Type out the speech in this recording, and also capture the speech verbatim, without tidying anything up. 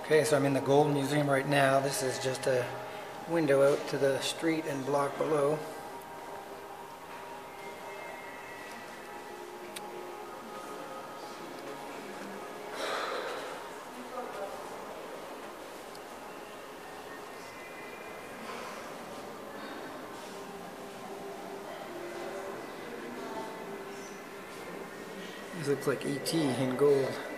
Okay, so I'm in the Gold Museum right now. This is just a window out to the street and block below. This looks like E T in gold.